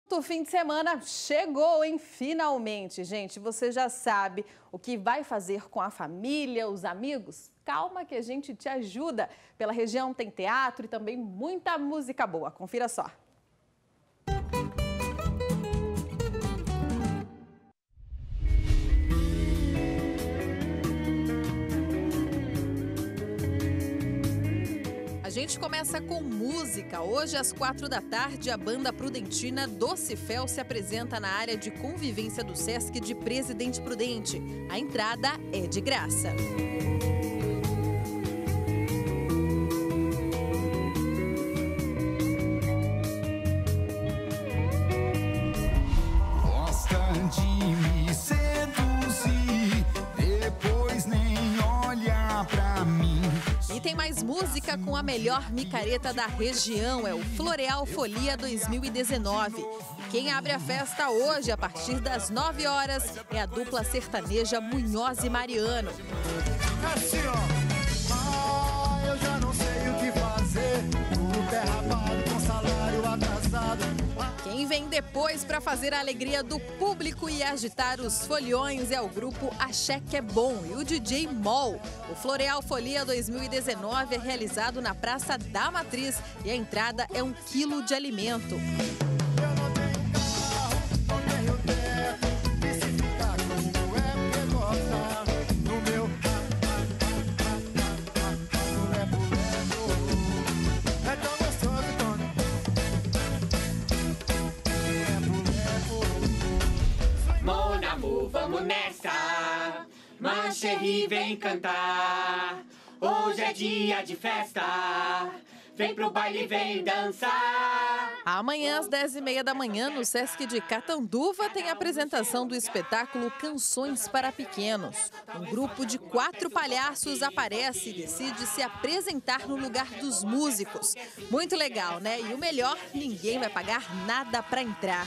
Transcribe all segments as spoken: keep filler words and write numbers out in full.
O fim de semana chegou, hein? Finalmente, gente. Você já sabe o que vai fazer com a família, os amigos? Calma que a gente te ajuda. Pela região tem teatro e também muita música boa. Confira só. A gente começa com música. Hoje, às quatro da tarde, a banda prudentina Doce Fel se apresenta na área de convivência do Sesc de Presidente Prudente. A entrada é de graça. Gosta de me seduzir, depois nem olha pra mim. E tem mais música com a melhor micareta da região, é o Floreal Folia dois mil e dezenove. E quem abre a festa hoje, a partir das nove horas, é a dupla sertaneja Munhoz e Mariano. Assim, ó. Ah, eu já não sei o que fazer, tudo derrapado com salário atrasado. Quem vem depois para fazer a alegria do público e agitar os foliões é o grupo Axé Que É Bom e o D J Mol. O Floreal Folia dois mil e dezenove é realizado na Praça da Matriz e a entrada é um quilo de alimento. Eu não tenho carro, não tenho teto, e se ficar comigo é porque gosta do meu levo-levo. É tão gostoso, Tony. Mon amour, vamos nessa, ma chérie, vem cantar. Hoje é dia de festa, vem pro baile, vem dançar. Amanhã, às dez e meia da manhã, no Sesc de Catanduva, tem a apresentação do espetáculo Canções para Pequenos. Um grupo de quatro palhaços aparece e decide se apresentar no lugar dos músicos. Muito legal, né? E o melhor, ninguém vai pagar nada para entrar.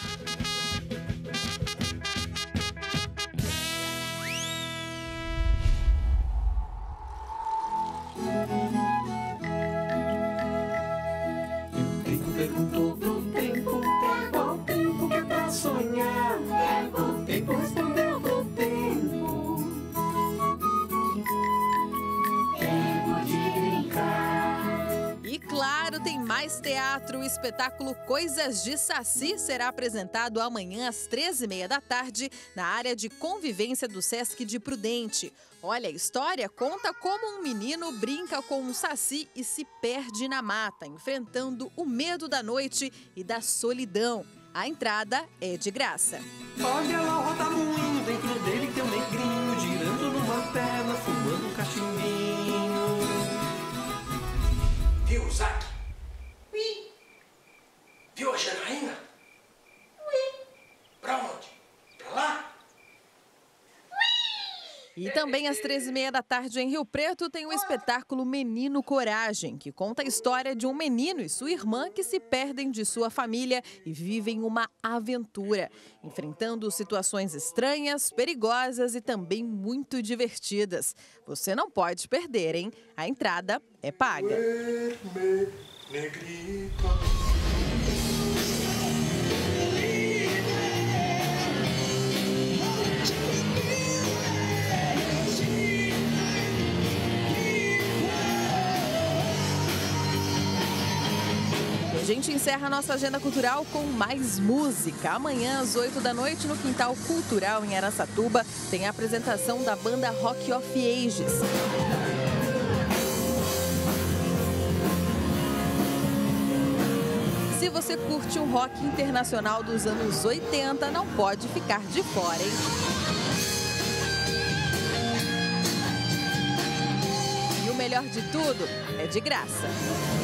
Perguntou pro tempo, qual tempo que é pra sonhar? O tempo respondeu pro tempo, tempo de brincar. E claro, tem mais teatro. O espetáculo Coisas de Saci será apresentado amanhã às treze e meia da tarde na área de convivência do Sesc de Prudente. Olha, a história conta como um menino brinca com um saci e se perde na mata, enfrentando o medo da noite e da solidão. A entrada é de graça. Olha lá o rodamuinho, dentro dele tem um negrinho, girando numa perna, fumando um cachimbinho. Viu o Zac? Ui. Viu a Janaína? Ui. Pra onde? Pra lá? E também às treze e meia da tarde em Rio Preto tem o espetáculo Menino Coragem, que conta a história de um menino e sua irmã que se perdem de sua família e vivem uma aventura, enfrentando situações estranhas, perigosas e também muito divertidas. Você não pode perder, hein? A entrada é paga. Duerme, negrita. A gente encerra a nossa agenda cultural com mais música. Amanhã, às oito da noite, no Quintal Cultural, em Araçatuba, tem a apresentação da banda Rock of Ages. Se você curte um rock internacional dos anos oitenta, não pode ficar de fora, hein? E o melhor de tudo é de graça.